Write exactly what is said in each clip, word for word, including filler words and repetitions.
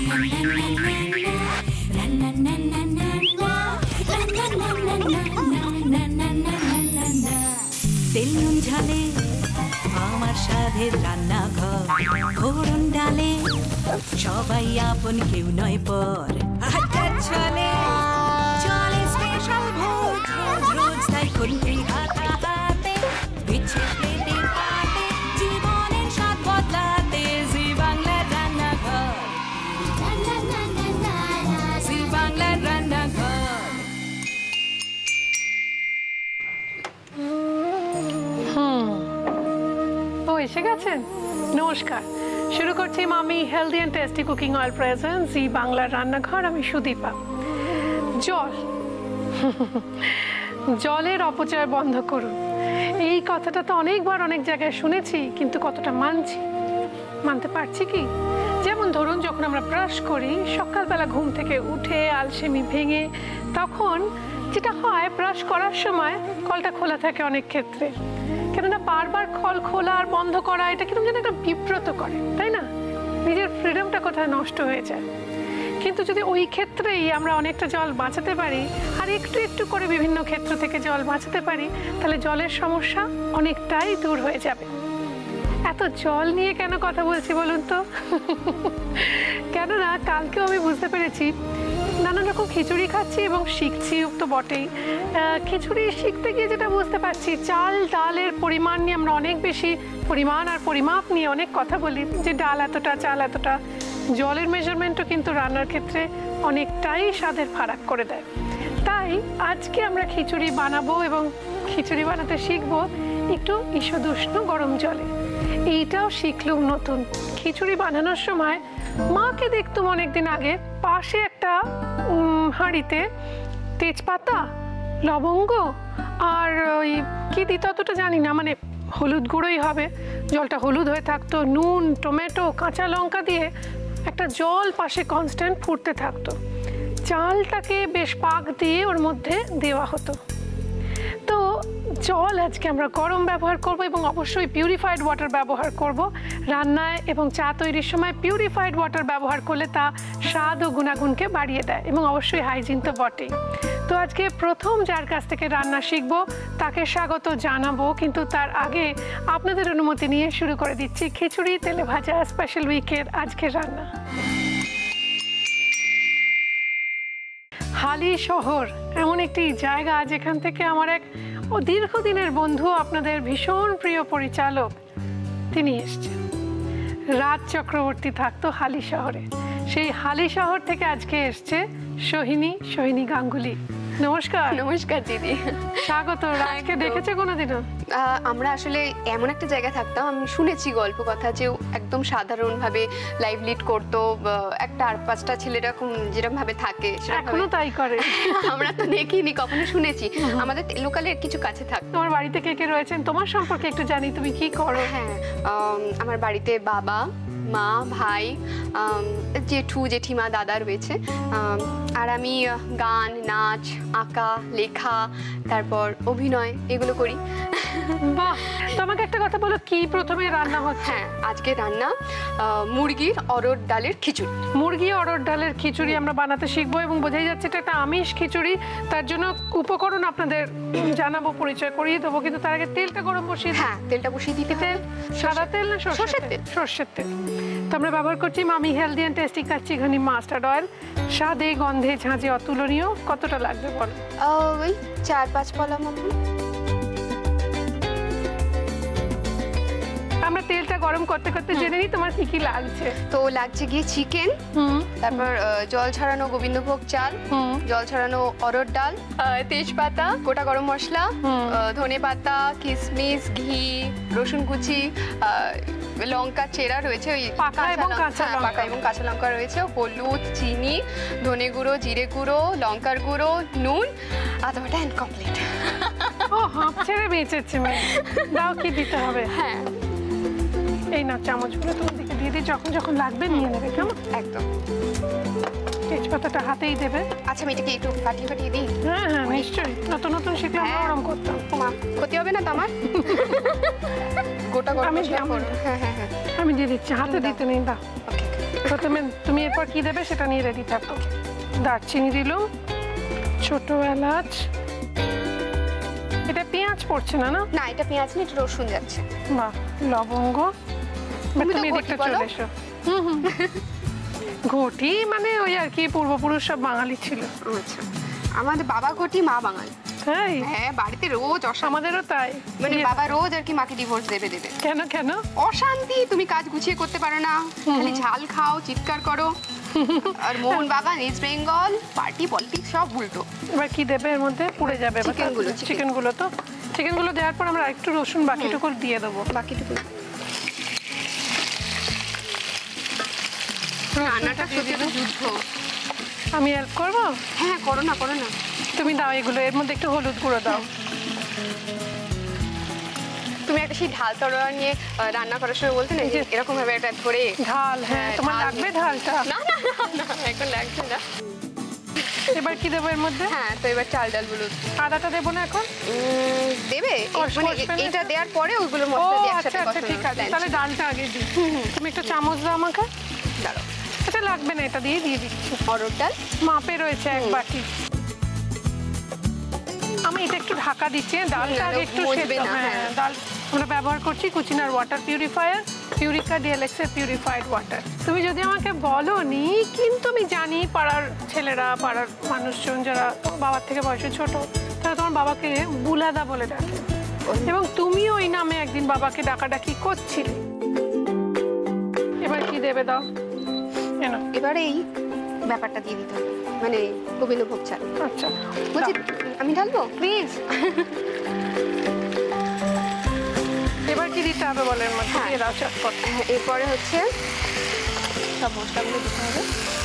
তেল নুন ঝালে আমার স্বাদের রান্নাঘর, ফোড়ন ডালে সবাই আপন, কেউ নয় পর। আড্ডার ছলে চলে স্পেশাল ভোজ, রোজ রোজ তাই খুন্তি হাতে বিচ্ছে প্লেটে পাতে, জীবনের স্বাদ বদলাতে জি বাংলার রান্নাঘর, জি বাংলার রান্নাঘর। এসে গেছেন? নমস্কার, শুরু করছি Mami healthy and tasty cooking oil present Zee বাংলার রান্নাঘর। আমি সুদীপা। জল, জলের অপচয় বন্ধ করুন, এই কথাটা তো অনেকবার অনেক জায়গায় শুনেছি, কিন্তু কতটা মানছি, মানতে পারছি কি? যেমন ধরুন, যখন আমরা ব্রাশ করি সকালবেলা ঘুম থেকে উঠে আলসেমি ভেঙে, তখন যেটা হয় ব্রাশ করার সময় কলটা খোলা থাকে অনেক ক্ষেত্রে, কেননা বারবার কল খোলা আর বন্ধ করা এটা কিন্তু যেন একটা বিব্রত করে, তাই না? নিজের ফ্রিডমটা কোথায় নষ্ট হয়ে যায়। কিন্তু যদি ওই ক্ষেত্রেই আমরা অনেকটা জল বাঁচাতে পারি আর একটু একটু করে বিভিন্ন ক্ষেত্র থেকে জল বাঁচাতে পারি, তাহলে জলের সমস্যা অনেকটাই দূর হয়ে যাবে। এত জল নিয়ে কেন কথা বলছি বলুন তো? কেননা কালকেও আমি বুঝতে পেরেছি নানান রকম খিচুড়ি খাচ্ছি এবং শিখছি তো বটেই। খিচুড়ি শিখতে গিয়ে যেটা বুঝতে পারছি, চাল ডালের পরিমাণ নিয়ে আমরা অনেক বেশি পরিমাণ আর পরিমাপ নিয়ে অনেক কথা বলি, যে ডাল এতটা চাল এতটা। জলের মেজারমেন্টও কিন্তু রান্নার ক্ষেত্রে অনেকটাই স্বাদের ফারাক করে দেয়। তাই আজকে আমরা খিচুড়ি বানাবো এবং খিচুড়ি বানাতে শিখবো একটু ঈষদুষ্ণ গরম জলে। এইটাও শিখলুম নতুন। খিচুড়ি বানানোর সময় মাকে দেখতুম অনেকদিন আগে পাশে একটা হাঁড়িতে তেজপাতা, লবঙ্গ আর ওই কি দিত অতটা জানি না, মানে হলুদ গুঁড়োই হবে, জলটা হলুদ হয়ে থাকতো, নুন, টমেটো, কাঁচা লঙ্কা দিয়ে একটা জল পাশে কনস্ট্যান্ট ফুটতে থাকতো। চালটাকে বেশ পাক দিয়ে ওর মধ্যে দেওয়া হতো। তো জল আজকে আমরা গরম ব্যবহার করব এবং অবশ্যই পিউরিফাইড ওয়াটার ব্যবহার করব রান্নায়, এবং চা তৈরির সময় পিউরিফাইড ওয়াটার ব্যবহার করলে তা স্বাদ ও গুণাগুণকে বাড়িয়ে দেয়, এবং অবশ্যই হাইজিন তো বটেই। তো আজকে প্রথম যার কাছ থেকে রান্না শিখব তাকে স্বাগত জানাবো, কিন্তু তার আগে আপনাদের অনুমতি নিয়ে শুরু করে দিচ্ছি খিচুড়ি তেলে ভাজা স্পেশাল উইকের আজকের রান্না। হালি শহর এমন একটি জায়গা যেখান থেকে আমার এক ও দীর্ঘদিনের বন্ধু, আপনাদের ভীষণ প্রিয় পরিচালক, তিনি এসছেন। রাজ চক্রবর্তী থাকতো হালি শহরে। সেই হালি শহর থেকে আজকে এসছে সোহিনী সোহিনী গাঙ্গুলি। নমস্কার। নমস্কার দিদি, স্বাগত। রাজকে দেখেছে কোনোদিনও? আমরা আসলে এমন একটা জায়গায় থাকতাম, আমি শুনেছি গল্প কথা যে একদম সাধারণভাবে লাইভ লিড করতো, একটা আর পাঁচটা ছেলেরকম যেরকম ভাবে থাকে এখনো তাই করে। আমরা তো দেখিনি, কখনো শুনেছি। আমাদের লোকালের কিছু কাছে থাকতো। তোমার বাড়িতে কে কে রয়েছেন? তোমার সম্পর্কে একটু জানি, তুমি কি করো? হ্যাঁ, আমার বাড়িতে বাবা, মা, ভাই, জেঠু, জেঠিমা, দাদা রয়েছে। আর আমি গান, নাচ, আঁকা, লেখা, তারপর অভিনয় এগুলো করি। বাহ, তোমাকে একটা কথা বলো, কি প্রথমে রান্না হচ্ছে? হ্যাঁ, আজকে রান্না মুরগির অরহর ডালের খিচুড়ি। মুরগি অরহর ডালের খিচুড়ি আমরা বানাতে শিখবো, এবং বোঝাই যাচ্ছে এটা একটা আমিষ খিচুড়ি। তার জন্য উপকরণ আপনাদের জানাবো, পরিচয় করিয়ে দেবো, কিন্তু তার আগে তেলটা গরম বসিয়ে। হ্যাঁ, তেলটা বসিয়ে দিতে। তেল সাদা তেল না সরষের তেল? সরষের তেল। তো আমরা ব্যবহার করছি Mami healthy and tasty kachchi ghani mustard oil. স্বাদে গন্ধে ঝাঁঝে অতুলনীয়। কতটা লাগবে বল? ওই চার পাঁচ পলা মতন। আমরা তেলটা গরম করতে করতে জেনে নিই তোমার কি কি লাগছে। তো লাগছে গিয়ে চিকেন, তারপর জল ছাড়ানো গোবিন্দভোগ চাল, জল ছাড়ানো অরহর ডাল, তেজপাতা, গোটা গরম মশলা, ধনে পাতা, কিশমিশ, ঘি, রসুন কুচি, লঙ্কা চেরা রয়েছে, ওই পাকা এবং কাঁচা পাকা এবং কাঁচা লঙ্কা রয়েছে, হলুদ, চিনি, ধনে গুঁড়ো, জিরে গুঁড়ো, লঙ্কার গুঁড়ো, নুন, আধা বাটা এন্ড কমপ্লিট। ও হাফ ছেড়ে বেঁচেছে মেয়ে। দাও কি দিতে হবে? হ্যাঁ, এই না চামচগুলো তোমার দিকে দিয়ে দিই, যখন যখন লাগবে নিয়ে নেবে, কেমন? একদম। তেজপাতাটা হাতেই দেবে। আচ্ছা, আমি এটাকে একটু ফাটিয়ে ফাটিয়ে দিই। হ্যাঁ হ্যাঁ, নিশ্চয়ই। নতুন নতুন শিখলে আমরা গরম করতাম। মা, ক্ষতি হবে না তো আমার? গোটা গরম মশলা করো। হ্যাঁ হ্যাঁ হ্যাঁ, আমি দিয়ে দিচ্ছি, হাতে দিতে নেই। দাও। ওকে। প্রথমে তুমি এরপর কি দেবে সেটা নিয়ে রেডি থাকো। দারচিনি দিলাম, ছোট এলাচ, এটা পেঁয়াজ পড়ছে না না? না এটা পেঁয়াজ না, এটা রসুন যাচ্ছে। বাহ, লবঙ্গ। তুমি এদিকটা চলে এসো। হুম হুম ঘটি মানে ওই আর কি পূর্বপুরুষ সব বাঙালি ছিল। আচ্ছা, আমাদের বাবা ঘটি, মা বাঙালি। তাই? হ্যাঁ, বাড়িতে রোজ অশান্তি। আমাদেরও তাই, মানে বাবা রোজ আর কি মাকে ডিভোর্স দেবে দেবে। কেন কেন? অশান্তি, তুমি কাজ গুছিয়ে করতে পারো না, খালি ঝাল খাও, চিৎকার করো। আর মোহন বাবা ইস্ট বেঙ্গল, পার্টি পলিটিক্স সব উল্টো। এবার কি দেবে এর মধ্যে? পুড়ে যাবে চিকেনগুলো। চিকেনগুলো তো চিকেনগুলো দেওয়ার পর আমরা একটু রসুন বাকিটুকু দিয়ে দেবো। বাকিটুকু রান্নাটা সত্যি একটা যুদ্ধ। আমি হেল্প করবো? হ্যাঁ করো না, করো না। তুমি দাও এগুলো, এর মধ্যে একটু হলুদ গুঁড়ো দাও। তুমি একটা সেই ঢাল তরোয়া নিয়ে রান্না করার সময় বলতে না যে এরকম ভাবে একটা ধরে ঢাল। হ্যাঁ, তোমার লাগবে ঢালটা? না না না, এখন লাগছে না। এবার কি দেবো এর মধ্যে? হ্যাঁ, তো এবার চাল ডাল গুলো। আদাটা দেবো না এখন? দেবে, মানে এটা দেওয়ার পরে ওইগুলো মশলা দিয়ে একসাথে কষানো। আচ্ছা ঠিক আছে, তাহলে ডালটা আগে দিই। তুমি একটা চামচ দাও আমাকে। দাঁড়াও, এটা লাগবে না, এটা দিয়ে দিয়ে দিচ্ছি। অরহর ডাল মাপে রয়েছে এক বাটি। আমি এটা একটু ঢাকা দিচ্ছি, ডালটা আগে একটু সেদ্ধ। হ্যাঁ, ডাল আমরা ব্যবহার করছি কুচিনার ওয়াটার পিউরিফায়ার, পিউরিকা ডিএলএক্স এর পিউরিফাইড ওয়াটার। তুমি যদি আমাকে বলো নি, কিন্তু আমি জানি পাড়ার ছেলেরা, পাড়ার মানুষজন যারা বাবার থেকে বয়সে ছোট, তারা তোমার বাবাকে বুলাদা বলে ডাকে, এবং তুমি ওই নামে একদিন বাবাকে ডাকাডাকি করছিলে। এবার কি দেবে দাও? এবারে এই ব্যাপারটা দিয়ে দিতে হবে, মানে গোবিন্দভোগ চাল। আচ্ছা বলছি আমি ঢালবো প্লিজ। এবার কি দিতে হবে বলেন? দিয়ে দাও চটপট। এরপরে হচ্ছে সব মশলাগুলো দিতে হবে।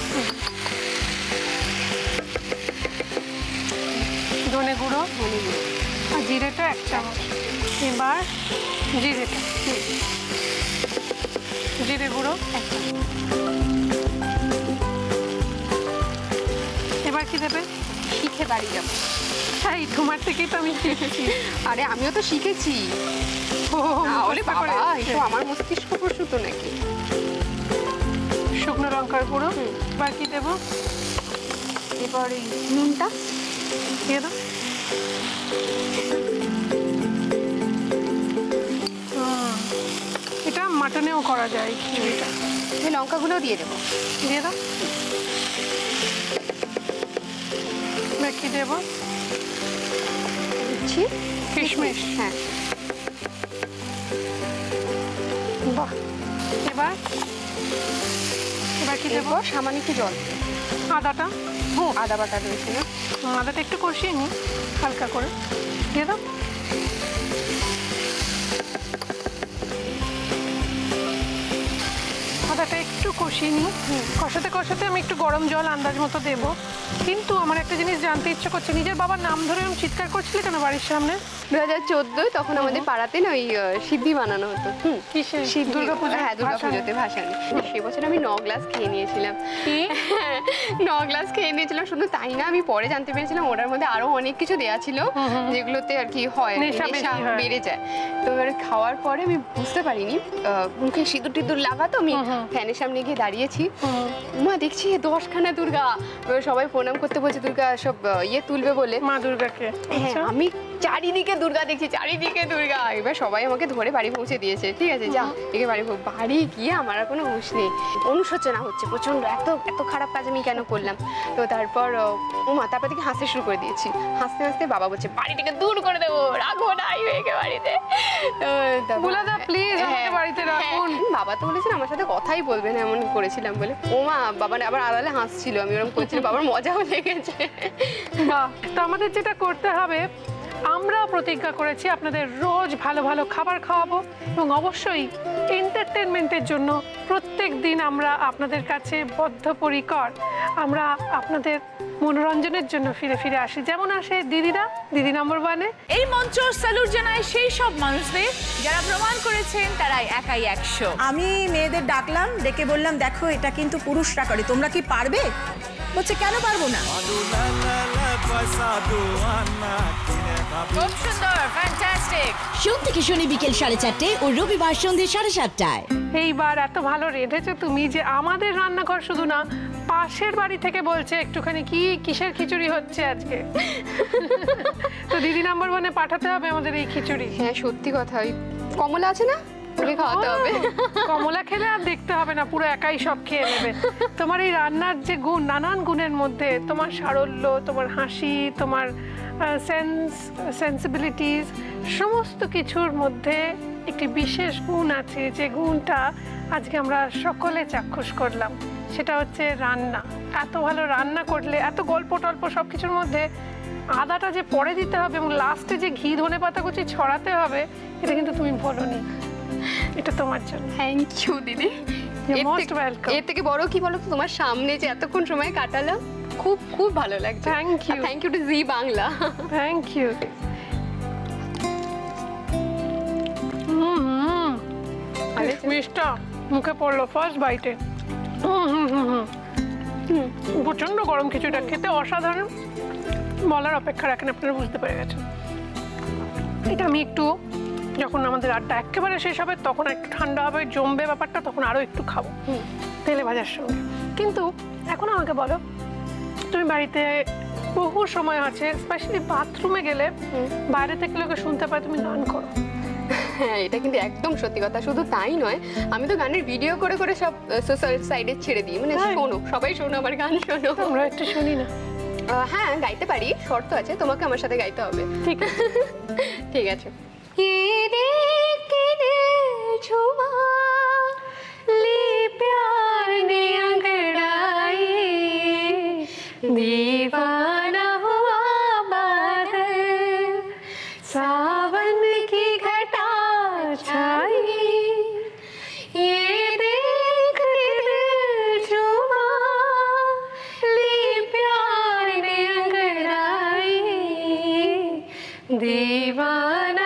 ধনে গুঁড়ো, ধনে গুঁড়ো আর জিরেটা এক চামচ। এবার জিরেটা, জিরে গুঁড়ো এক চামচ। এবার কি দেবে? শিখে বাড়ি যাবো। তাই তোমার থেকেই তো আমি শিখেছি। আরে আমিও তো শিখেছি। আমার মস্তিষ্ক প্রসূত নাকি? শুকনো লঙ্কার গুঁড়ো। এবার কি দেবো? এবার নুনটা দিয়ে দাও। এটা মাটনেও করা যায়। এটা লঙ্কাগুলো দিয়ে দেবো। দিয়ে দাও। এবার কি দেবো? দিচ্ছি কিশমিশ। হ্যাঁ, বাহ। এবার এবার কি দেবো? সামান্য একটু জল। আদাটা, ও আদা বাটা রয়েছে না? আদাটা একটু কষিয়ে নিই হালকা করে। দিয়ে দাও। আদাটা একটু কষিয়ে নিই। কষাতে কষাতে আমি একটু গরম জল আন্দাজ মতো দেবো। কিন্তু আমার একটা জিনিস জানতে ইচ্ছে করছে, নিজের বাবার নাম ধরে আমি চিৎকার করছিলে কেন বাড়ির সামনে? দু হাজার চোদ্দোয় তখন আমাদের পাড়াতে না ওই সিদ্ধি বানানো হতো। হুম, শিব দুর্গাপুজো। হ্যাঁ, দুর্গাপুজোতে ভাসানি। সে বছর আমি ন গ্লাস খেয়ে নিয়েছিলাম। ন গ্লাস খেয়ে নিয়েছিলাম। শুধু তাই না, আমি পরে জানতে পেরেছিলাম ওটার মধ্যে আরো অনেক কিছু দেওয়া ছিল, যেগুলোতে আর কি হয় নেশা বেড়ে যায়। তো এবারে খাওয়ার পরে আমি বুঝতে পারিনি, মুখে সিঁদুর টিঁদুর লাগাতো, আমি ফ্যানের সামনে গিয়ে দাঁড়িয়েছি, মা দেখছি দশখানা দুর্গা। সবাই প্রণাম করতে বলছে, দুর্গা সব ইয়ে তুলবে বলে, মা দুর্গাকে। হ্যাঁ, আমি চারিদিকে দুর্গা দেখছি, চারিদিকে দুর্গা। এবার সবাই আমাকে ধরে বাড়ি পৌঁছে দিয়েছে। ঠিক আছে, যা একে বাড়ি বাড়ি গিয়ে আমার আর কোনো হুঁশ নেই, অনুশোচনা হচ্ছে প্রচন্ড, এত এত খারাপ কাজ আমি কেন করলাম। তো তারপর ও মা তারপর থেকে হাসতে শুরু করে দিয়েছি। হাসতে হাসতে বাবা বলছে বাড়ি থেকে দূর করে দেবো, রাখবো না এই মেয়েকে বাড়িতে। বুলাদা প্লিজ আমাকে বাড়িতে রাখুন। বাবা তো বলেছেন আমার সাথে কথাই বলবে না, এমন করেছিলাম বলে। ও মা বাবা আবার আড়ালে হাসছিল, আমি ওরকম করছিলাম, বাবার মজাও লেগেছে। বাহ। তো আমাদের যেটা করতে হবে, আমরাও প্রতিজ্ঞা করেছি আপনাদের রোজ ভালো ভালো খাবার খাওয়াবো, এবং অবশ্যই এন্টারটেনমেন্টের জন্য প্রত্যেক দিন আমরা আপনাদের কাছে বদ্ধপরিকর। আমরা আপনাদের মনোরঞ্জনের জন্য ফিরে ফিরে আসি, যেমন আসে দিদিরা, দিদি নম্বর ওয়ানে। এই মঞ্চ স্যালুট জানায় সেই সব মানুষদের যারা প্রমাণ করেছেন তারাই একাই একশো। আমি মেয়েদের ডাকলাম, ডেকে বললাম দেখো এটা কিন্তু পুরুষরা করে, তোমরা কি পারবে? বলছে কেন পারবো না। খুব সুন্দর, ফ্যান্টাস্টিক। সোম থেকে শনি বিকেল সাড়ে চারটে ও রবিবার সন্ধ্যে সাড়ে সাতটায়। এইবার এত ভালো রেঁধেছো তুমি যে আমাদের রান্নাঘর শুধু না, পাশের বাড়ি থেকে বলছে একটুখানি কি কিসের খিচুড়ি হচ্ছে আজকে। তো দিদি নাম্বার ওয়ানে পাঠাতে হবে আমাদের এই খিচুড়ি। হ্যাঁ সত্যি কথা, ওই কমলা আছে না, ওকে খাওয়াতে হবে। কমলা খেলে আর দেখতে হবে না, পুরো একাই সব খেয়ে নেবে। তোমার এই রান্নার যে গুণ, নানান গুণের মধ্যে তোমার সারল্য, তোমার হাসি, তোমার সেন্স সেন্সিবিলিটিস, সমস্ত কিছুর মধ্যে একটি বিশেষ গুণ আছে, যে গুণটা আজকে আমরা সকলে চাক্ষুষ করলাম। সেটা হচ্ছে রান্না। এত ভালো রান্না করলে, এত গল্প টল্প সব কিছুর মধ্যে আদাটা যে পরে দিতে হবে এবং লাস্টে যে ঘি ধনে পাতা কুচি ছড়াতে হবে, এটা কিন্তু তুমি বলোনি। এটা তোমার জন্য। থ্যাংক ইউ দিদি। এর থেকে বড় কি বলো, তোমার সামনে যে এতক্ষণ সময় কাটালাম, খুব খুব ভালো লাগছে। Thank you. Thank you to Zee Bangla. Thank you. মিষ্টা মুখে পড়লো ফার্স্ট বাইটে। প্রচন্ড গরম খিচুড়িটা খেতে অসাধারণ, বলার অপেক্ষা রাখেন, আপনারা বুঝতে পেরে গেছেন। এটা আমি একটু, যখন আমাদের আড্ডা একেবারে শেষ হবে তখন একটু ঠান্ডা হবে, জমবে ব্যাপারটা, তখন আরো একটু খাবো তেলে ভাজার সঙ্গে। কিন্তু এখন আমাকে বলো, তুমি বাড়িতে বহু সময় আছে, স্পেশালি বাথরুমে গেলে বাইরে থেকে লোকে শুনতে পায় তুমি গান করো। হ্যাঁ এটা কিন্তু একদম সত্যি কথা। শুধু তাই নয়, আমি তো গানের ভিডিও করে করে সব সোশ্যাল সাইডে ছেড়ে দিই, মানে শোনো, সবাই শোনো আমার গান শোনো। আমরা একটু শুনি না? হ্যাঁ গাইতে পারি, শর্ত আছে, তোমাকে আমার সাথে গাইতে হবে। ঠিক আছে। ঠিক আছে। ये देख के दिल झुमा ले प्यार ने अंगड़ाई, दीवाना हुआ बादल, सावन की घटा छाई, ये देख के दिल झुमा ले प्यार ने अंगड़ाई, दीवाना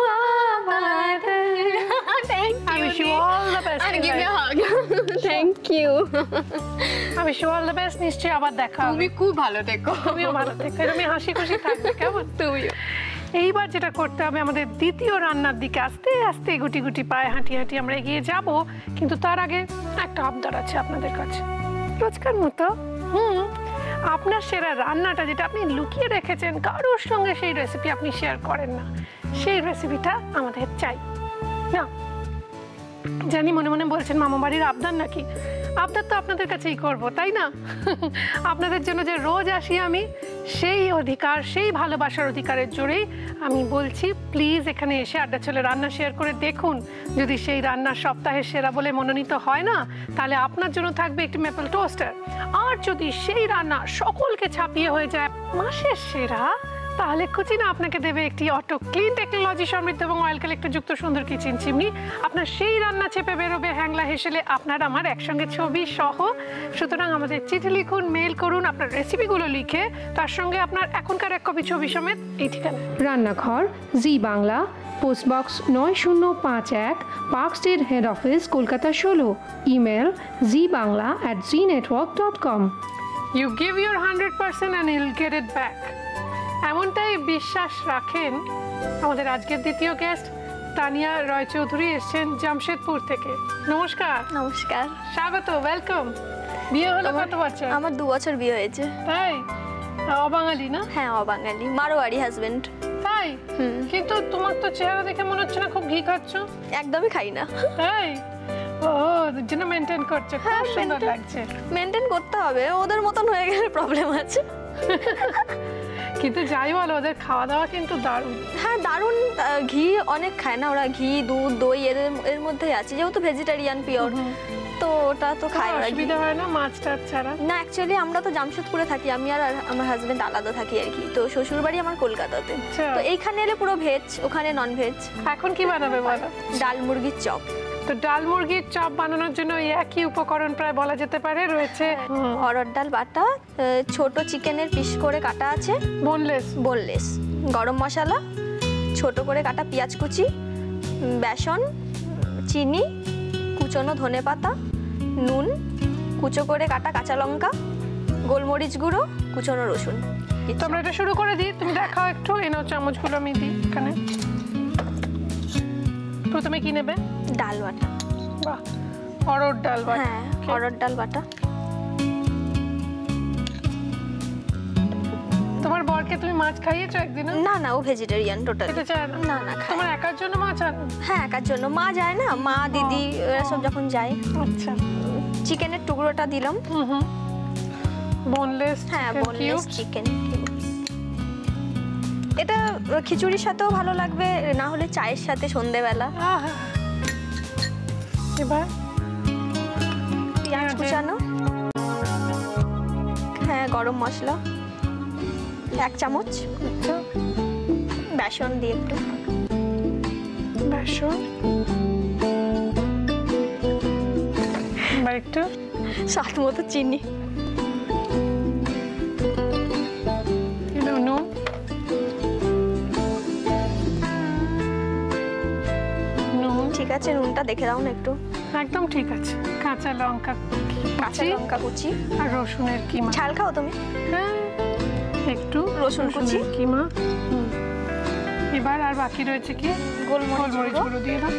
থ্যাংক ইউ। আমি wish you all the best। নিশ্চয়ই আবার দেখা হবে। তুমি খুব ভালো থেকো। তুমিও ভালো থেকো, তুমি হাসি খুশি থাকবে, কেমন? তুমিও। এইবার যেটা করতে হবে, আমাদের দ্বিতীয় রান্নার দিকে আস্তে আস্তে গুটি গুটি পায়ে হাঁটি হাঁটি আমরা এগিয়ে যাব। কিন্তু তার আগে একটা আবদার আছে আপনাদের কাছে, রোজকার মতো। হুম আপনার সেরা রান্নাটা যেটা আপনি লুকিয়ে রেখেছেন, কারোর সঙ্গে সেই রেসিপি আপনি শেয়ার করেন না, সেই রেসিপিটা আমাদের চাই। না জানি মনে মনে বলছেন মামা বাড়ির আবদার নাকি, আবদার তো আপনাদের কাছেই করব, তাই না? আপনাদের জন্য যে রোজ আসি আমি, সেই অধিকার, সেই ভালোবাসার অধিকারের জোরেই আমি বলছি, প্লিজ এখানে এসে আড্ডা চলে রান্না শেয়ার করে দেখুন। যদি সেই রান্নার সপ্তাহের সেরা বলে মনোনীত হয় না, তাহলে আপনার জন্য থাকবে একটি মেপল টোস্টার। আর যদি সেই রান্না সকলকে ছাপিয়ে হয়ে যায় মাসের সেরা, তাহলে কুচিনা আপনাকে দেবে একটি অটো ক্লিন টেকনোলজি সমৃদ্ধ এবং অয়েল কালেক্টর যুক্ত সুন্দর কিচেন চিমনি। আপনার সেই রান্না চেপে বেরোবে হ্যাংলা হেসেলে আপনার আমার একসঙ্গে ছবি সহ। সুতরাং আমাদের চিঠি লিখুন, মেল করুন আপনার রেসিপিগুলো লিখে, তার সঙ্গে আপনার এখনকার এক কপি ছবি সমেত এই ঠিকানা। রান্নাঘর, জি বাংলা, পোস্ট বক্স নয় শূন্য পাঁচ এক, park street, head office, Kolkata ষোলো। Email Zee Bangla at Zee network dot com. You give your hundred percent and you'll get it back. এমনটাই বিশ্বাস রাখেন আমাদের আজকের দ্বিতীয় গেস্ট তানিয়া রায়চৌধুরী, এসেছেন জামশেদপুর থেকে। নমস্কার। নমস্কার, স্বাগত, ওয়েলকাম। বিয়ে হলো কত বছর? আমার দু বছর বিয়ে হয়েছে। তাই? অবাঙালি না? হ্যাঁ অবাঙালি, মারোয়ারি হাজবেন্ড। তাই? কিন্তু তোমার তো চেহারা দেখে মনে হচ্ছে না খুব ঘি খাচ্ছ। একদমই খাই না। তাই? ও জন্য মেনটেন করছো, খুব সুন্দর লাগছে। মেনটেন করতে হবে, ওদের মতন হয়ে গেলে প্রবলেম আছে। কিন্তু যাই বলো, ওদের খাওয়া দাওয়া কিন্তু দারুণ। হ্যাঁ দারুণ, ঘি অনেক খায় না ওরা, ঘি দুধ দই এর এর মধ্যেই আছে, যেহেতু ভেজিটেরিয়ান পিওর, তো ওটা তো খায় ওরা। অসুবিধা হয় না মাছ টাছ ছাড়া? না অ্যাকচুয়ালি আমরা তো জামশেদপুরে থাকি, আমি আর আমার হাজবেন্ড আলাদা থাকি আর কি। তো শ্বশুর বাড়ি আমার কলকাতাতে, তো এইখানে এলে পুরো ভেজ, ওখানে নন ভেজ। এখন কি বানাবে বলো? ডাল মুরগির চপ। তো ডাল মুরগির চপ বানানোর জন্য এই একই উপকরণ প্রায় বলা যেতে পারে রয়েছে। অরহর ডাল বাটা, ছোট চিকেনের পিস করে কাটা আছে, বোনলেস বোনলেস, গরম মশলা, ছোট করে কাটা পেঁয়াজ কুচি, বেসন, চিনি, কুচনো ধনেপাতা, নুন, কুচো করে কাটা কাঁচা লঙ্কা, গোলমরিচ গুঁড়ো, কুচনো রসুন। তো আমরা এটা শুরু করে দিই, তুমি দেখাও একটু। এনো চামচগুলো আমি দিই এখানে। প্রথমে কি নেবে? ডাল বাটা। বাহ, অরহর ডাল বাটা। হ্যাঁ, অরহর ডাল বাটা। তোমার বরকে তুমি মাছ খাইয়েছো একদিন? না না, ও ভেজিটেরিয়ান টোটাল। খেতে চায় না? না না, তোমার একার জন্য মাছ আনো? হ্যাঁ, একার জন্য। মা যায় না, মা দিদি এরা সব যখন যায়। আচ্ছা। চিকেনের টুকরোটা দিলাম। হুম হুম। বোনলেস? হ্যাঁ, বোনলেস চিকেন। এটা খিচুড়ির সাথেও ভালো লাগবে, না হলে চায়ের সাথে সন্ধ্যেবেলা। এবার পেঁয়াজ কুচানো। হ্যাঁ, গরম মশলা এক চামচ। বেসন দিয়ে একটু। বেসন। এবার একটু স্বাদ মতো চিনি। নুন। নুন ঠিক আছে, নুনটা দেখে দাও না একটু। একদম ঠিক আছে। কাঁচা লঙ্কা, কাঁচা লঙ্কা কুচি আর রসুনের কিমা। ঝাল খাও তুমি? হ্যাঁ, একটু রসুন কুচি, কিমা। এবার আর বাকি রয়েছে কি? গোলমরিচ গুঁড়ো দিয়ে দাও।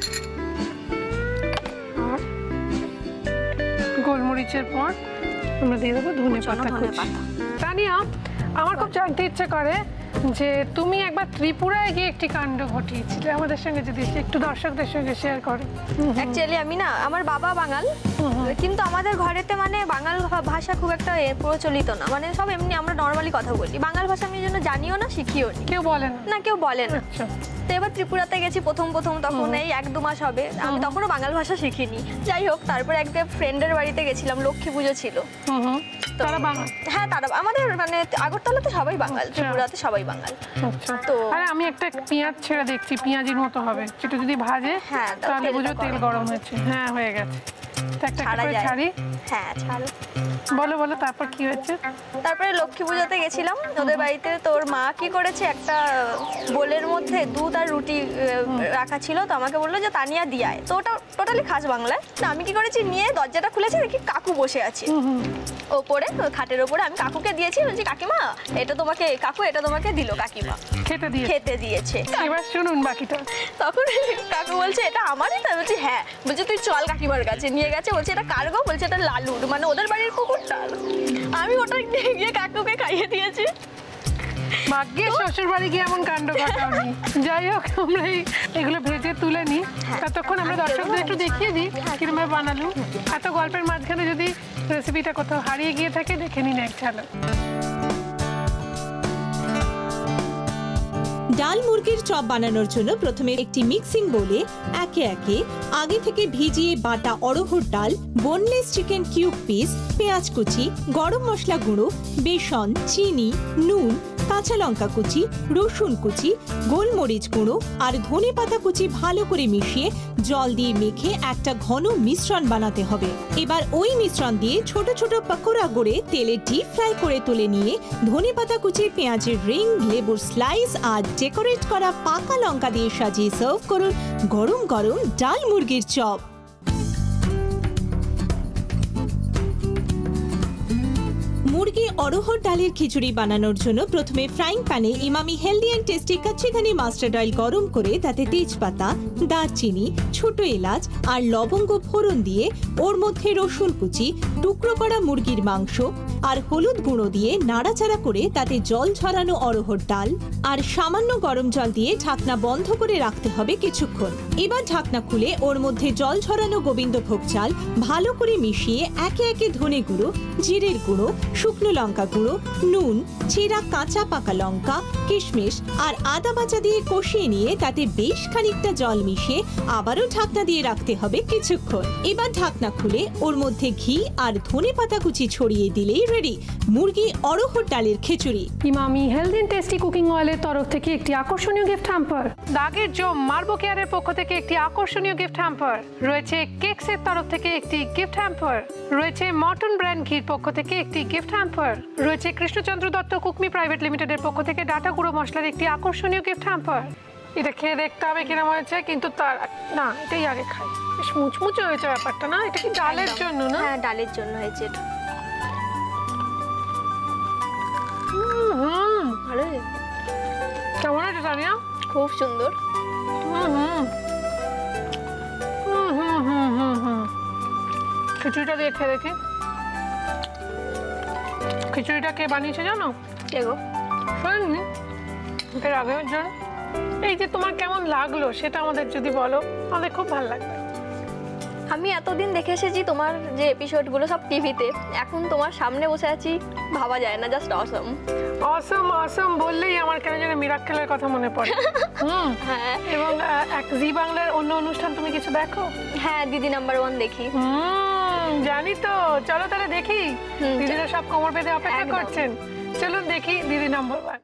আর গোলমরিচের পর আমরা দিয়ে দেবো ধনে পাতা কুচি। তানিয়া, আমার খুব জানতে ইচ্ছে করে যে তুমি একবার ত্রিপুরায় গিয়ে একটি কাণ্ড ঘটিয়েছিলে, আমাদের সঙ্গে যদি একটু দর্শকদের সঙ্গে শেয়ার করো। অ্যাকচুয়ালি আমি না, আমার বাবা বাঙাল, কিন্তু আমাদের ঘরেতে মানে বাঙাল ভাষা খুব একটা প্রচলিত না, মানে সব এমনি আমরা নর্মালি কথা বলি। বাঙাল ভাষা আমি জন্য জানিও না, শিখিও নি। কেউ বলে না? না, কেউ বলে না। তো এবার ত্রিপুরাতে গেছি প্রথম প্রথম, তখন এই এক দু মাস হবে, আমি তখনও বাঙাল ভাষা শিখিনি। যাই হোক, তারপরে একটা ফ্রেন্ডের বাড়িতে গেছিলাম, লক্ষ্মী পুজো ছিল। তারা বাঙাল? হ্যাঁ, তারা আমাদের মানে আগরতলাতে সবাই বাঙাল, ত্রিপুরাতে সবাই বাঙাল। তো আরে আমি একটা পেঁয়াজ ছেড়ে দেখছি, পেঁয়াজের মতো হবে, সেটা যদি ভাজে তাহলে বুঝো তেল গরম হয়েছে। হ্যাঁ, হয়ে গেছে। ছাড়ি? হ্যাঁ, ছাড়ো। বলো বলো, তারপর কি হয়েছে? তারপরে লক্ষ্মী পুজোতে গেছিলাম ওদের বাড়িতে। তোর মা কি করেছে, একটা বোলের মধ্যে দুধ আর রুটি রাখা ছিল, তো আমাকে বললো যে তানিয়া দিয়ায়। তো ওটা টোটালি খাস বাংলায়। তো আমি কি করেছি, নিয়ে দরজাটা খুলেছি, দেখি কাকু বসে আছে ওপরে, খাটের ওপরে। আমি কাকুকে দিয়েছি, বলছি কাকিমা এটা তোমাকে, কাকু এটা তোমাকে দিল কাকিমা, খেতে দিয়ে খেতে দিয়েছে। এবার শুনুন বাকিটা। তখন কাকু বলছে এটা আমারই? তাই বলছি হ্যাঁ। বলছে তুই চল কাকিমার কাছে। নিয়ে গেছে, বলছে এটা কার গো? বলছে এটা লালুর, মানে ওদের বাড়ির কুকুরটা। আমি ওটা গিয়ে কাকুকে খাইয়ে দিয়েছি। ভাগ্যে শ্বশুর বাড়ি গিয়ে এমন কাণ্ড ঘটাওনি। যাই হোক, আমরা এগুলো ভেজে তুলে নিই, ততক্ষণ আমরা দর্শকদের একটু দেখিয়ে দিই কিরকম বানালো। এত গল্পের মাঝখানে যদি রেসিপিটা কোথাও হারিয়ে গিয়ে থাকে, দেখে নিন এক ঝলক। ডাল মুরগির চপ বানানোর জন্য প্রথমে একটি মিক্সিং বোলে একে একে আগে থেকে ভিজিয়ে বাটা অড়হর ডাল, বোনলেস চিকেন কিউব পিস, পেঁয়াজ কুচি, গরম মশলা গুঁড়ো, বেসন, চিনি, নুন, কাঁচা লঙ্কা কুচি, রসুন কুচি, গোলমরিচ গুঁড়ো আর ধনে পাতা কুচি ভালো করে মিশিয়ে জল দিয়ে মেখে একটা ঘন মিশ্রণ বানাতে হবে। এবার ওই মিশ্রণ দিয়ে ছোট ছোট পকোড়া গড়ে তেলে ডিপ ফ্রাই করে তুলে নিয়ে ধনে পাতা কুচি, পেঁয়াজের রিং, লেবুর স্লাইস আর ডেকোরেট করা পাকা লঙ্কা দিয়ে সাজিয়ে সার্ভ করুন গরম গরম ডাল মুরগির চপ। মুরগি অড়হর ডালের খিচুড়ি বানানোর জন্য প্রথমে ফ্রাইং প্যানে ইমামি হেলদি অ্যান্ড টেস্টি কাচ্চিঘানি মাস্টার্ড অয়েল গরম করে তাতে তেজপাতা, দারচিনি, ছোট এলাচ আর লবঙ্গ ফোড়ন দিয়ে ওর মধ্যে রসুন কুচি, টুকরো করা মুরগির মাংস আর হলুদ গুঁড়ো দিয়ে নাড়াচাড়া করে তাতে জল ঝরানো অড়হর ডাল আর সামান্য গরম জল দিয়ে ঢাকনা বন্ধ করে রাখতে হবে কিছুক্ষণ। এবার ঢাকনা খুলে ওর মধ্যে জল ঝরানো গোবিন্দভোগ চাল ভালো করে মিশিয়ে একে একে ধনে গুঁড়ো, জিরের গুঁড়ো, শুকনো লঙ্কা গুঁড়ো, নুন, চেরা কাঁচা পাকা লঙ্কা, কিশমিশ আর আদা বাটা দিয়ে কষিয়ে নিয়ে তাতে বেশ খানিকটা জল মিশিয়ে আবারও ঢাকনা দিয়ে রাখতে হবে কিছুক্ষণ। এবার ঢাকনা খুলে ওর মধ্যে ঘি আর ধনে পাতা কুচি ছড়িয়ে দিলেই রেডি মুরগি অড়হর ডালের খিচুড়ি। Emami healthy and tasty cooking অয়েলের তরফ থেকে একটি আকর্ষণীয় গিফট হ্যাম্পার, দাগের জম মার্বো কেয়ারের পক্ষ থেকে একটি আকর্ষণীয় গিফট হ্যাম্পার রয়েছে, কেকসের তরফ থেকে একটি গিফট হ্যাম্পার রয়েছে, মটন ব্র্যান্ড ঘির পক্ষ থেকে একটি গিফট হ্যাম্পার রয়েছে, কৃষ্ণচন্দ্র দত্ত কুকমি প্রাইভেট লিমিটেডের পক্ষ থেকে ডাটা গুঁড়ো মশলার একটি আকর্ষণীয় গিফট হ্যাম্পার। এটা খেয়ে দেখতে হবে কিরম হয়েছে, কিন্তু তার না এটাই আগে খাই। বেশ মুচমুচে হয়েছে ব্যাপারটা, না? এটা কি ডালের জন্য? না, হ্যাঁ ডালের জন্য হয়েছে এটা। ভালো হয়েছে। কেমন আছে তানিয়া? খুব সুন্দর। হুম হুম হুম হুম হুম হুম হুম খিচুড়িটা দিয়ে খেয়ে দেখি। খিচুড়িটা কে বানিয়েছে জানো? কে গো? শোনেননি এর আগের জন। এই যে তোমার কেমন লাগলো সেটা আমাদের যদি বলো, আমাদের খুব ভালো লাগবে। আমি এতদিন দেখে এসেছি তোমার যে এপিসোডগুলো সব টিভিতে, এখন তোমার সামনে বসে আছি, ভাবা যায় না, জাস্ট অসম। অসম অসম বললেই আমার কেন যেন মিরাক্কেলের কথা মনে পড়ে। হুম হ্যাঁ। এবং আহ, এক জি বাংলার অন্য অনুষ্ঠান তুমি কিছু দেখো? হ্যাঁ, দিদি নাম্বার ওয়ান দেখি। হুম জানি তো, চলো তাহলে দেখি। হুম, দিদিরা সব কোমর বেঁধে অপেক্ষা একদম। করছেন, চলুন দেখি দিদি নাম্বার ওয়ান।